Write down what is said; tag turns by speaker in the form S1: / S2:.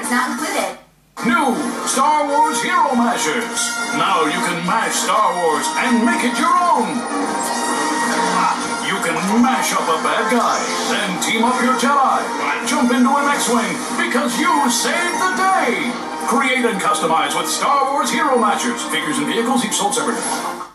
S1: parts not included.
S2: New Star Wars Hero Mashers. Now you can mash Star Wars and make it your own. You can mash up a bad guy, then team up your Jedi, jump into an X-Wing because you saved the day. Create and customize with Star Wars Hero Mashers. Figures and vehicles each sold separately.